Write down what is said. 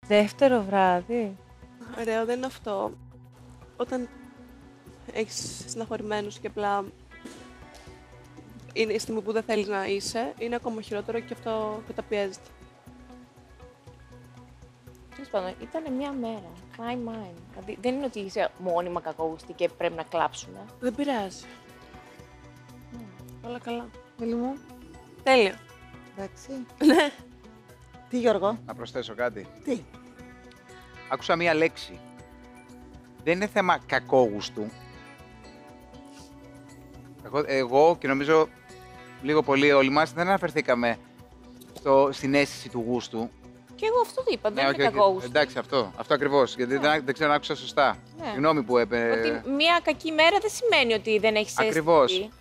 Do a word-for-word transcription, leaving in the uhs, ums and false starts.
Δεύτερο βράδυ. Ωραίο, δεν είναι αυτό. Όταν έχεις στεναχωρημένους και απλά είναι η στιγμή που δεν θέλεις να είσαι, είναι ακόμα χειρότερο και αυτό καταπιέζεται. Τέλος πάντων, ήταν μια μέρα. My mind. Δηλαδή, δεν είναι ότι είσαι μόνιμα κακόγουστη και πρέπει να κλάψουμε. Δεν πειράζει. Mm. Όλα καλά. Φίλοι μου. Τέλεια. Εντάξει. Ναι. Τι, Γιώργο? Να προσθέσω κάτι. Τι? Άκουσα μία λέξη. Δεν είναι θέμα κακόγουστου. Εγώ, εγώ και νομίζω λίγο πολύ όλοι μας δεν αναφερθήκαμε στο, στην αίσθηση του γούστου. Και εγώ αυτό το είπα, δεν Ναι, είναι όχι, όχι. κακόγουστη. Εντάξει, αυτό, αυτό ακριβώς. Γιατί Ναι. δεν, δεν ξέρω αν άκουσα σωστά. Ναι. Συγγνώμη που έπαι. Ότι μια κακή μέρα δεν σημαίνει ότι δεν έχεις αίσθηση. Ακριβώς.